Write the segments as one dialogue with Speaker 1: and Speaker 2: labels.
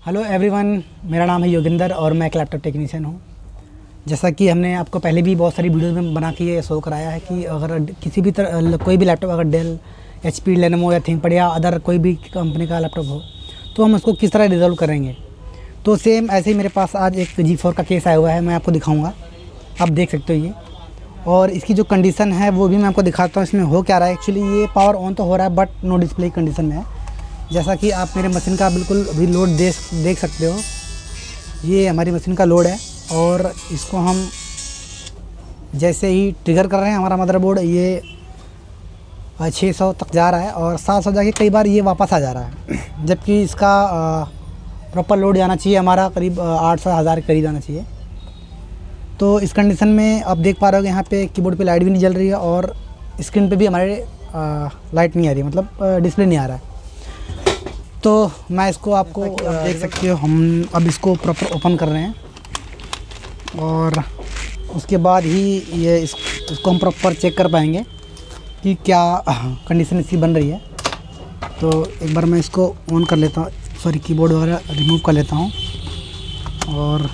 Speaker 1: Hello everyone, मेरा नाम है योगिंदर और मैं एक लैपटॉप टेक्नीशियन हूँ। जैसा कि हमने आपको पहले भी बहुत सारी वीडियोस में बना के ये शो कराया है कि अगर किसी भी तरह कोई भी लैपटॉप अगर डेल, एचपी, लेनोवो या थिंकपैड या अदर कोई भी कंपनी का लैपटॉप हो तो हम उसको किस तरह रिजॉल्व करेंगे। तो सेम ऐसे ही मेरे पास आज एक G4 का केस आया हुआ है, मैं आपको दिखाऊँगा। आप देख सकते हो ये, और इसकी जो कंडीशन है वो भी मैं आपको दिखाता हूँ। इसमें हो क्या रहा है, एक्चुअली ये पावर ऑन तो हो रहा है बट नो डिस्प्ले कंडीशन में है। जैसा कि आप मेरे मशीन का बिल्कुल भी लोड देख सकते हो, ये हमारी मशीन का लोड है। और इसको हम जैसे ही ट्रिगर कर रहे हैं, हमारा मदरबोर्ड ये 600 तक जा रहा है और 700 जाके कई बार ये वापस आ जा रहा है, जबकि इसका प्रॉपर लोड जाना चाहिए हमारा करीब 800-1000 के करीब जाना चाहिए। तो इस कंडीशन में आप देख पा रहे हो यहाँ पे कीबोर्ड पे लाइट भी नहीं जल रही है और स्क्रीन पे भी हमारे लाइट नहीं आ रही है, मतलब डिस्प्ले नहीं आ रहा है। तो मैं इसको आपको देख सकते हो, हम अब इसको प्रॉपर ओपन कर रहे हैं और उसके बाद ही ये इसको हम प्रॉपर चेक कर पाएंगे कि क्या कंडीशन इसकी बन रही है। तो एक बार मैं इसको ऑन कर लेता हूँ, सॉरी कीबोर्ड वगैरह रिमूव कर लेता हूँ और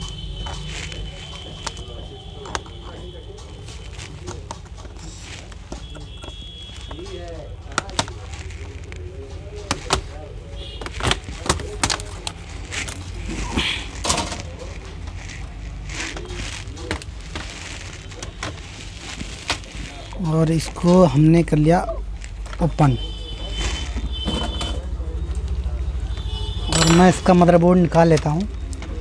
Speaker 1: इसको हमने कर लिया ओपन। और मैं इसका मदरबोर्ड निकाल लेता हूँ।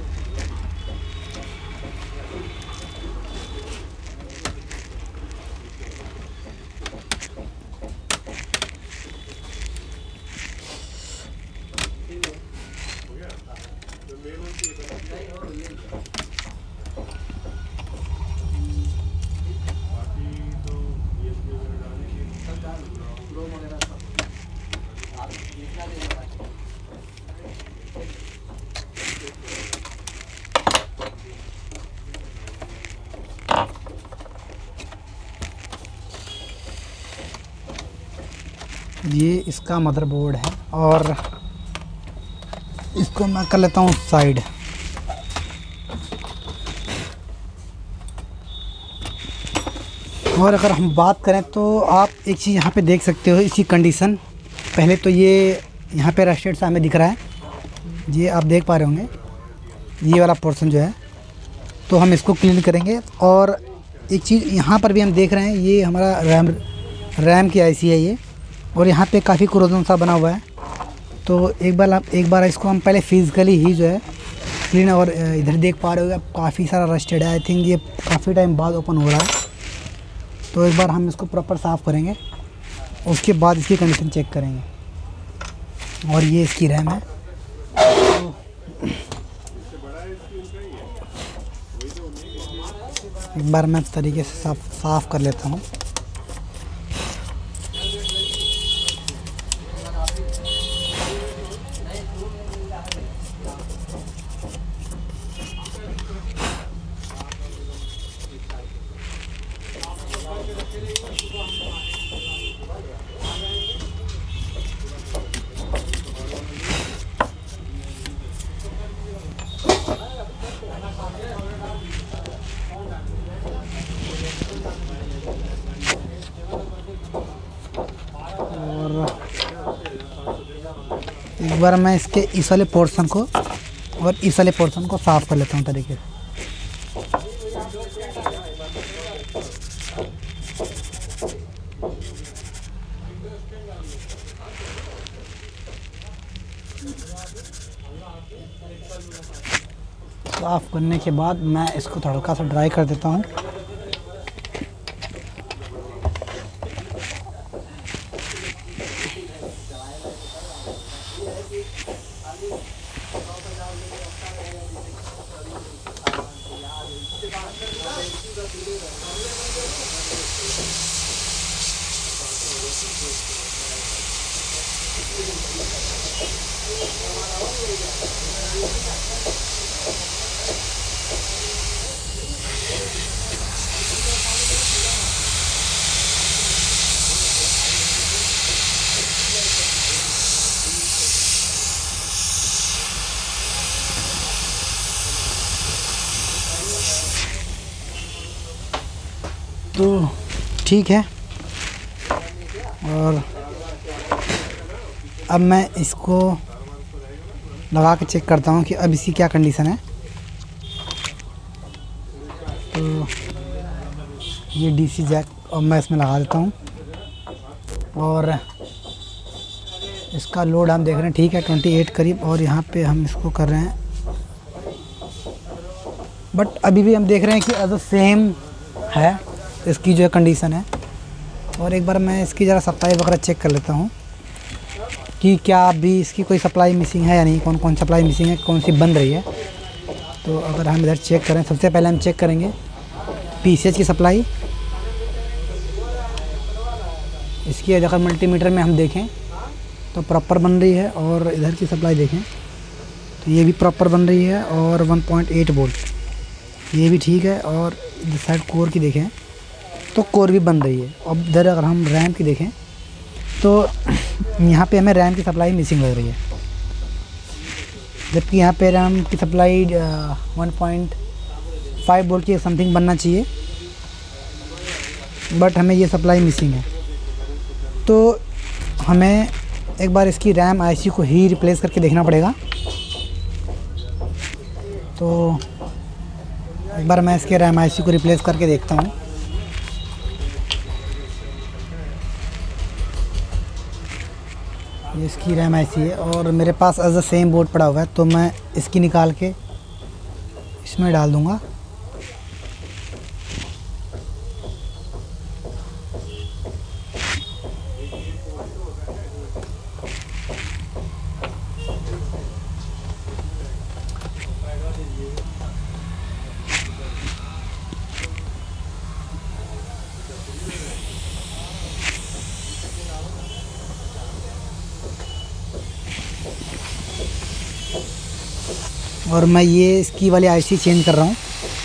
Speaker 1: ये इसका मदरबोर्ड है और इसको मैं कर लेता हूँ साइड। और अगर हम बात करें तो आप एक चीज़ यहाँ पे देख सकते हो, इसकी कंडीशन। पहले तो ये यहाँ पे रस्टेड सा हमें दिख रहा है, ये आप देख पा रहे होंगे, ये वाला पोर्शन जो है। तो हम इसको क्लीन करेंगे। और एक चीज़ यहाँ पर भी हम देख रहे हैं, ये हमारा रैम की आईसी है ये, और यहाँ पे काफ़ी कोरोजन सा बना हुआ है। तो एक बार इसको हम पहले फिजिकली ही जो है क्लीन। और इधर देख पा रहे हो काफ़ी सारा रस्टेड है, आई थिंक ये काफ़ी टाइम बाद ओपन हो रहा है। तो एक बार हम इसको प्रॉपर साफ़ करेंगे, उसके बाद इसकी कंडीशन चेक करेंगे। और ये इसकी रैम है। तो एक बार मैं इस तरीके से साफ़ कर लेता हूँ। एक बार मैं इसके इस वाले पोर्शन को और इस वाले पोर्शन को साफ़ कर लेता हूँ तरीके से। साफ़ करने के बाद मैं इसको थोड़ा हल्का सा ड्राई कर देता हूँ। ठीक है। और अब मैं इसको लगा के चेक करता हूँ कि अब इसकी क्या कंडीशन है। तो ये डीसी जैक अब मैं इसमें लगा देता हूँ और इसका लोड हम देख रहे हैं ठीक है 28 करीब, और यहाँ पे हम इसको कर रहे हैं, बट अभी भी हम देख रहे हैं कि एज सेम है इसकी जो है कंडीशन है। और एक बार मैं इसकी ज़रा सप्लाई वगैरह चेक कर लेता हूँ कि क्या अभी इसकी कोई सप्लाई मिसिंग है या नहीं, कौन कौन सप्लाई मिसिंग है, कौन सी बन रही है। तो अगर हम इधर चेक करें, सबसे पहले हम चेक करेंगे पीसीएच की सप्लाई। इसकी अगर मल्टीमीटर में हम देखें तो प्रॉपर बन रही है, और इधर की सप्लाई देखें तो ये भी प्रॉपर बन रही है, और 1.8 वोल्ट ये भी ठीक है। और इधर साइड कोर की देखें तो कोर भी बन रही है। अब इधर अगर हम रैम की देखें तो यहाँ पे हमें रैम की सप्लाई मिसिंग लग रही है, जबकि यहाँ पे रैम की सप्लाई 1.5 वोल्ट की समथिंग बनना चाहिए, बट हमें ये सप्लाई मिसिंग है। तो हमें एक बार इसकी रैम आईसी को ही रिप्लेस करके देखना पड़ेगा। तो एक बार मैं इसके रैम आईसी को रिप्लेस करके देखता हूँ। ये इसकी रैम आईसी है और मेरे पास एज अ सेम बोर्ड पड़ा हुआ है, तो मैं इसकी निकाल के इसमें डाल दूँगा। और मैं ये इसकी वाली आईसी चेंज कर रहा हूँ।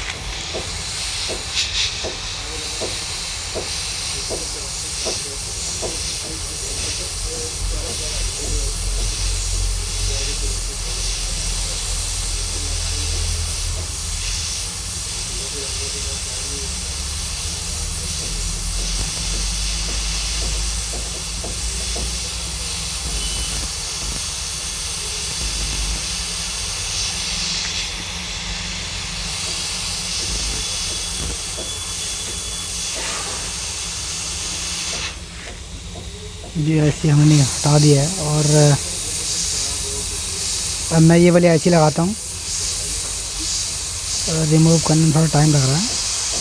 Speaker 1: जी आईसी हमने हटा दिया है, और अब मैं ये वाली आईसी लगाता हूँ। रिमूव करने में थोड़ा टाइम लग रहा है।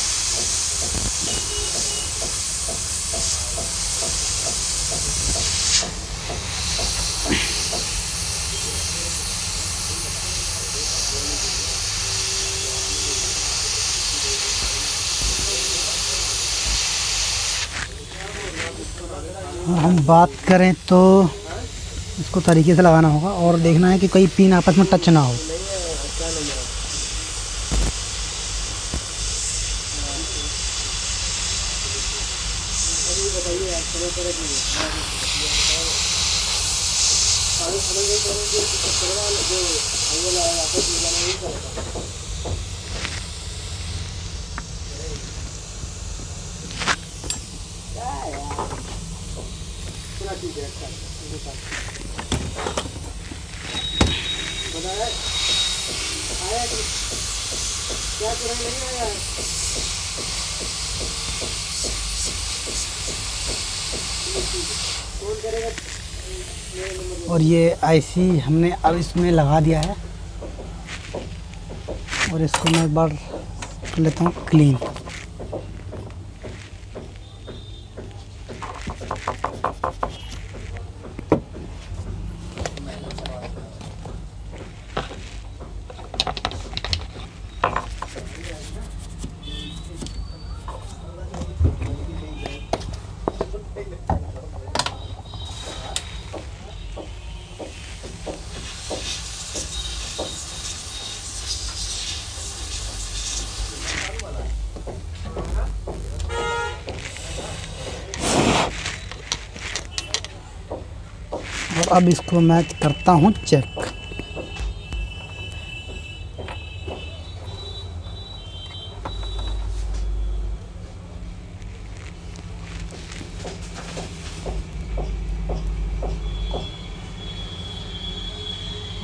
Speaker 1: और हम बात करें तो इसको तरीके से लगाना होगा और देखना है कि कोई पिन आपस में टच ना हो। और ये आईसी हमने अब इसमें लगा दिया है, और इसको मैं एक बार कर लेता हूँ क्लीन। और अब इसको मैं करता हूँ चेक।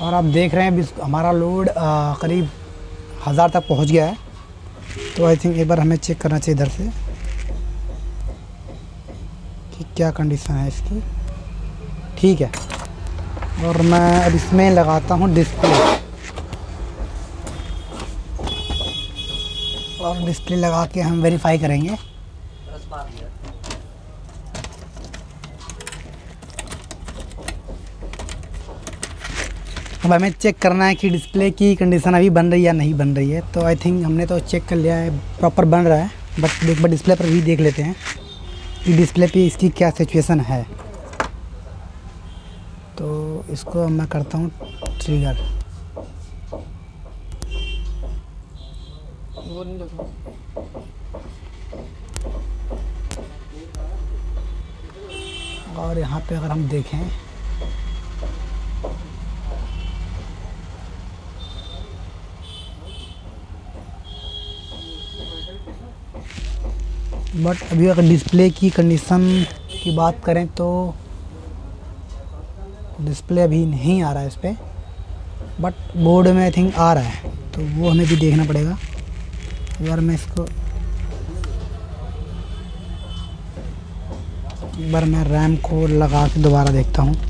Speaker 1: और आप देख रहे हैं अभी हमारा लोड करीब 1000 तक पहुंच गया है। तो आई थिंक एक बार हमें चेक करना चाहिए इधर से कि क्या कंडीशन है इसकी। ठीक है, और मैं अब इसमें लगाता हूँ डिस्प्ले, और डिस्प्ले लगा के हम वेरीफाई करेंगे। अब हमें चेक करना है कि डिस्प्ले की कंडीशन अभी बन रही है या नहीं बन रही है। तो आई थिंक हमने तो चेक कर लिया है, प्रॉपर बन रहा है। बट एक बार डिस्प्ले पर भी देख लेते हैं कि डिस्प्ले पे इसकी क्या सिचुएशन है। तो इसको मैं करता हूँ ट्रिगर। और यहाँ पे अगर हम देखें बट अभी अगर डिस्प्ले की कंडीशन की बात करें तो डिस्प्ले अभी नहीं आ रहा है इस पर, बट बोर्ड में आई थिंक आ रहा है। तो वो हमें भी देखना पड़ेगा। यार मैं इसको एक बार मैं रैम को लगा के दोबारा देखता हूँ।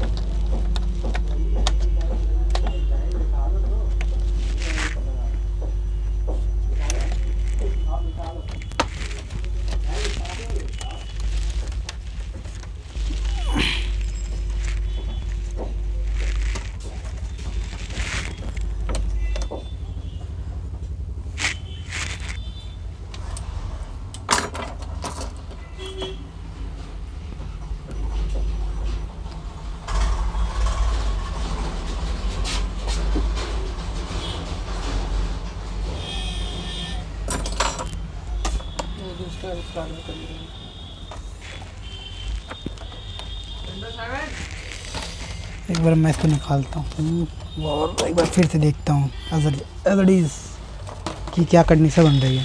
Speaker 1: एक बार मैं इसको निकालता हूँ और एक बार फिर से देखता हूँ एज की क्या कंडीशन बन रही है।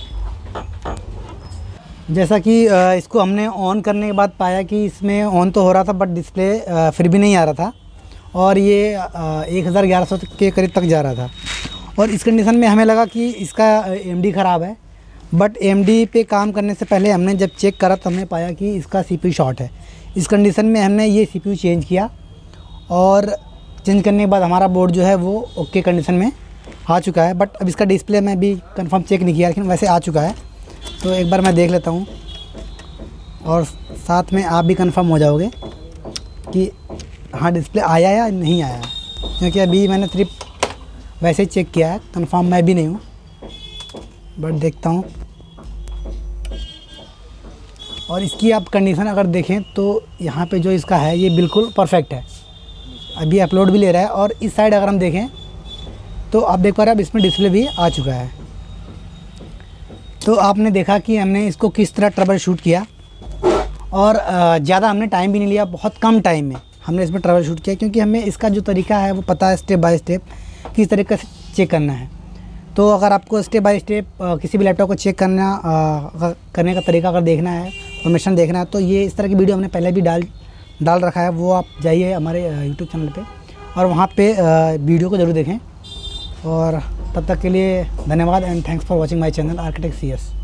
Speaker 1: जैसा कि इसको हमने ऑन करने के बाद पाया कि इसमें ऑन तो हो रहा था बट डिस्प्ले फिर भी नहीं आ रहा था, और ये 1100 के करीब तक जा रहा था। और इस कंडीशन में हमें लगा कि इसका एमडी ख़राब है। बट एमडी पे काम करने से पहले हमने जब चेक करा तो हमने पाया कि इसका सीपीयू शॉर्ट है। इस कंडीशन में हमने ये सीपीयू चेंज किया, और चेंज करने के बाद हमारा बोर्ड जो है वो ओके कंडीशन में आ चुका है। बट अब इसका डिस्प्ले में भी कंफर्म चेक नहीं किया, लेकिन वैसे आ चुका है। तो एक बार मैं देख लेता हूँ, और साथ में आप भी कंफर्म हो जाओगे कि हाँ डिस्प्ले आया या नहीं आया, क्योंकि अभी मैंने सिर्फ वैसे ही चेक किया है, कंफर्म मैं भी नहीं हूँ। बट देखता हूँ, और इसकी आप कंडीशन अगर देखें तो यहाँ पे जो इसका है ये बिल्कुल परफेक्ट है। अभी अपलोड भी ले रहा है, और इस साइड अगर हम देखें तो आप देख पा रहे हैं अब इसमें डिस्प्ले भी आ चुका है। तो आपने देखा कि हमने इसको किस तरह ट्रबल शूट किया, और ज़्यादा हमने टाइम भी नहीं लिया, बहुत कम टाइम में हमने इसमें ट्रबल शूट किया, क्योंकि हमें इसका जो तरीका है वो पता है स्टेप बाय स्टेप किस तरीके से चेक करना है। तो अगर आपको स्टेप बाय स्टेप किसी भी लैपटॉप को चेक करने का तरीका अगर देखना है, इन्फॉर्मेशन देखना है, तो ये इस तरह की वीडियो हमने पहले भी डाल रखा है। वो आप जाइए हमारे यूट्यूब चैनल पे और वहाँ पे वीडियो को ज़रूर देखें। और तब तक के लिए धन्यवाद, and thanks for watching my channel architect CS।